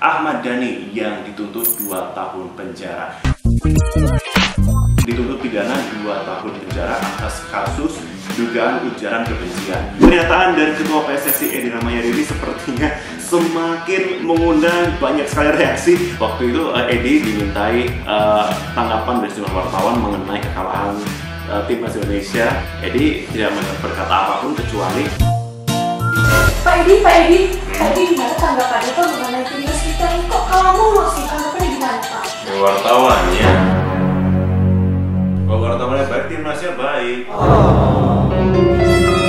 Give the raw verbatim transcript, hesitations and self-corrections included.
Ahmad Dhani yang dituntut dua tahun penjara. Dituntut pidana dua tahun penjara atas kasus dugaan ujaran kebencian. Pernyataan dari Ketua P S S I Edi Rahmayadi ini sepertinya semakin mengundang banyak sekali reaksi. Waktu itu uh, Edi dimintai uh, tanggapan dari sejumlah wartawan mengenai kekalahan uh, timnas Indonesia. Edi tidak berkata apapun kecuali Pak Edi, Pak Edi, Pak Edi gimana tanggapannya tuh mengenai timnas kita? Kok kalah mulu sih? Tanggapannya gimana Pak? ya, wartawannya. Kalau wartawannya baik, timnasnya baik. Oh.